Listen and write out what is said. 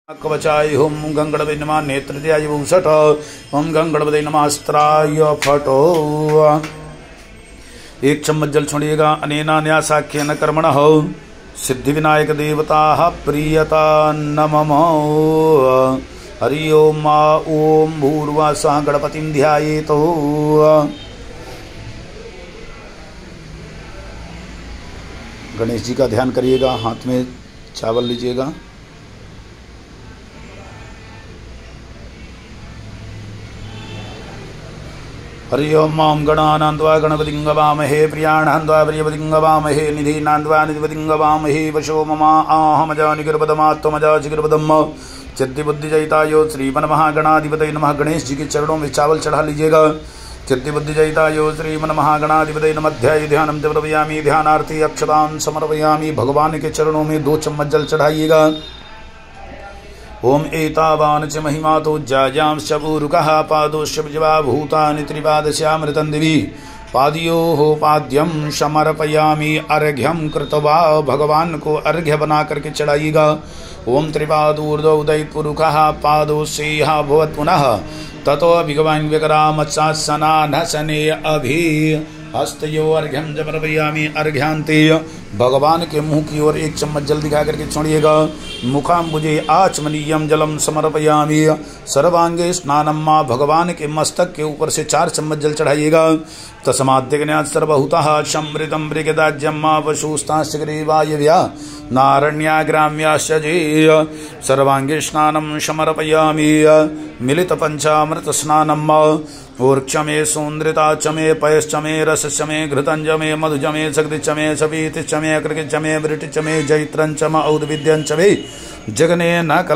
कवचाय हुम गंगणपते नमः नेत्रत्याय भूषट ओम गंगणपते नमस्त्राय फटो। एक चम्मच जल छोड़िएगा। अनेना न्यासाख्येन कर्मणः सिद्धि विनायक देवता प्रियता नमः। हरि ओम ओम भूर्भुवः गणपतिं ध्यायेत्। गणेश जी का ध्यान करिएगा। हाथ में चावल लीजिएगा। हरि ओम गणानान्त्वा गणपतिं गवामहे प्रियाणान्त्वा प्रियपतिं गवामहे निधीनान्त्वा निधिपतिं गवामहे वशो ममा आहमजा निगर्भदमात्मजा जिगर्भदम् चित्तिबुद्धिजयितायो श्रीमन्महागणाधिपतये नमः। गणेश जी के चरणों में चावल चढ़ा लीजिएगा। चित्तिबुद्धिजयितायो श्रीमन्महागणाधिपतये नमः। ध्याय ध्यानं समर्पयामि। ध्यानार्थी अक्षतान् समर्पयामि। भगवान के चरणों में 2 चम्मच जल चढ़ाइएगा। ओम एतावान् च महिमातो ज्यायांश्च पूरुकः पादोश्च विजवा भूतानि त्रिपादस्यामृतं दिवि पादयोः पाद्यं समर्पयामि। अर्घ्यं कृत्वा भगवान को अर्घ्य बना करके चढ़ाइएगा। ओम त्रिपादूर्ध्व उदयपुरुषः पादोस्येह भवत् पुनः ततो भगवान् विक्रामच्चासनानसने अभि हस्तयो अर्घ्यं समर्पयामि। अर्घ्यान्ते भगवान के मुंह की ओर 1 चम्मच जल दिखा करके छोड़िएगा। मुखाम्बुजे आचमनीयम जलम समर्पयामि। सर्वांगे स्नानम मां भगवान के मस्तक के ऊपर से 4 चम्मच जल चढ़ाइएगा। तस्माद्यज्ञात सर्वभूतः समृतं मृगदाज्यम मां पशुस्ताश्चग्रीवायव्या नारण्या ग्राम्याश्च जेय सर्वांगे स्नानं समर्पयामि। मिलित पंचामृत स्नानम ऊर्क्षमे सुंदृता चमे पयश्चमे रसचमे घृतंजमे मधुजमे शक्तिचमे सपीतिचमे कृतिचमे वृटिचमे जैत्रंचम औदविद्यंचमे जगने न